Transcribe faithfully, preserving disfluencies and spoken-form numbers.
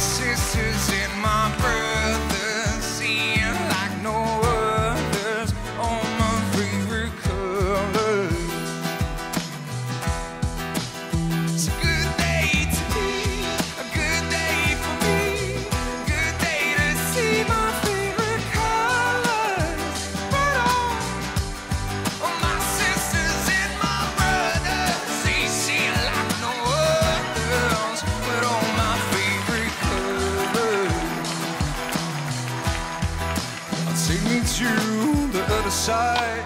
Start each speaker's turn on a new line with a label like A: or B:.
A: sisters and my brothers, seeing like no others, all my favorite colors. It's a good day to be, a good day for me, a good day to see my favorite colors. But all, all my sisters and my brothers, they see like no others, but all my favorite colors. Take me to the other side.